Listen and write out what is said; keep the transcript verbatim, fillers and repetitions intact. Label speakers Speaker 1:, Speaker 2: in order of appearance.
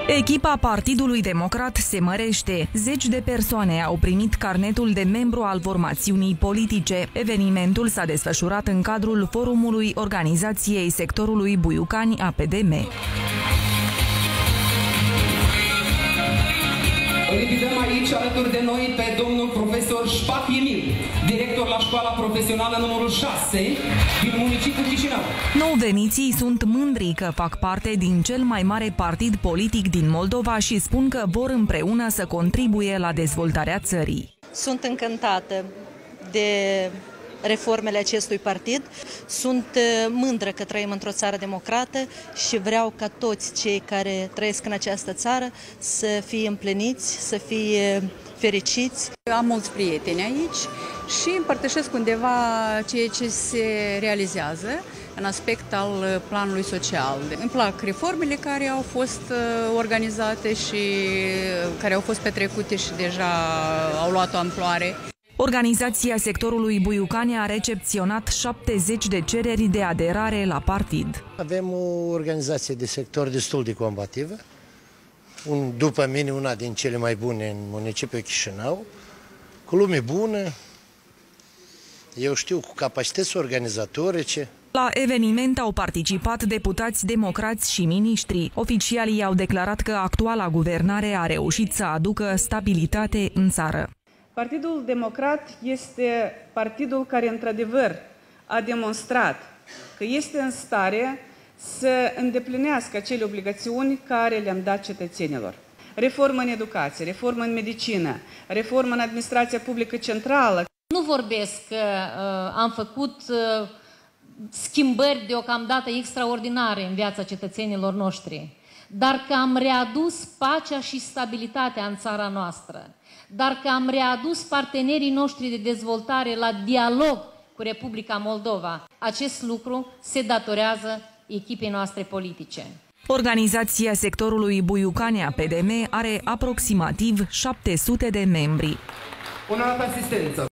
Speaker 1: Echipa Partidului Democrat se mărește. Zeci de persoane au primit carnetul de membru al formațiunii politice. Evenimentul s-a desfășurat în cadrul forumului organizației sectorului Buiucani A P D M.
Speaker 2: Îl invităm aici alături de noi pe domnul profesor Șpac Emil, director la școala profesională numărul șase din municipiul Chișinău.
Speaker 1: Nou-veniții sunt mândri că fac parte din cel mai mare partid politic din Moldova și spun că vor împreună să contribuie la dezvoltarea țării.
Speaker 3: Sunt încântată de reformele acestui partid. Sunt mândră că trăim într-o țară democrată și vreau ca toți cei care trăiesc în această țară să fie împliniți, să fie fericiți.
Speaker 4: Am mulți prieteni aici și împărtășesc undeva ceea ce se realizează în aspect al planului social. Îmi plac reformele care au fost organizate și care au fost petrecute și deja au luat o amploare.
Speaker 1: Organizația sectorului Buiucani a recepționat șaptezeci de cereri de aderare la partid.
Speaker 5: Avem o organizație de sector destul de combativă, un, după mine una din cele mai bune în municipiul Chișinău, cu lume bună, eu știu, cu capacități organizatorice.
Speaker 1: La eveniment au participat deputați democrați și miniștri. Oficialii au declarat că actuala guvernare a reușit să aducă stabilitate în țară.
Speaker 6: Partidul Democrat este partidul care, într-adevăr, a demonstrat că este în stare să îndeplinească acele obligațiuni care le-am dat cetățenilor. Reformă în educație, reformă în medicină, reformă în administrația publică centrală.
Speaker 7: Nu vorbesc că uh, am făcut uh, schimbări deocamdată extraordinare în viața cetățenilor noștri, dar că am readus pacea și stabilitatea în țara noastră, dar că am readus partenerii noștri de dezvoltare la dialog cu Republica Moldova. Acest lucru se datorează echipei noastre politice.
Speaker 1: Organizația sectorului Buiucani A P D M are aproximativ șapte sute de membri.
Speaker 2: O altă asistență.